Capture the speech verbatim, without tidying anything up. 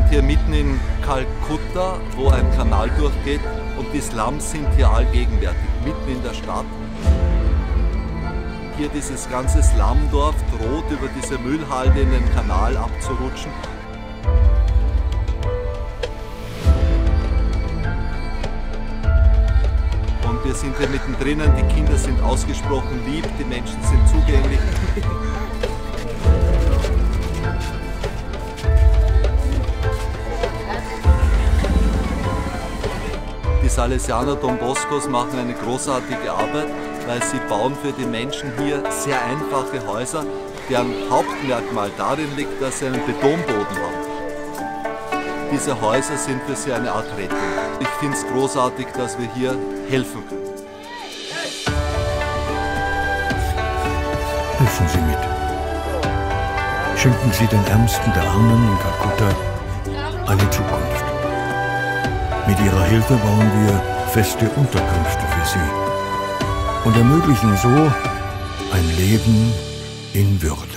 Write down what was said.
hier mitten in Kalkutta, wo ein Kanal durchgeht, und die Slums sind hier allgegenwärtig, mitten in der Stadt. Hier dieses ganze Slumdorf droht über diese Müllhalde in den Kanal abzurutschen. Und wir sind hier mittendrin, die Kinder sind ausgesprochen lieb, die Menschen sind zugänglich. Die Salesianer Don Boscos machen eine großartige Arbeit, weil sie bauen für die Menschen hier sehr einfache Häuser, deren Hauptmerkmal darin liegt, dass sie einen Betonboden haben. Diese Häuser sind für sie eine Art Rettung. Ich finde es großartig, dass wir hier helfen können. Helfen Sie mit. Schenken Sie den Ärmsten der Armen in Kalkutta eine Zukunft. Mit Ihrer Hilfe bauen wir feste Unterkünfte für Sie und ermöglichen so ein Leben in Würde.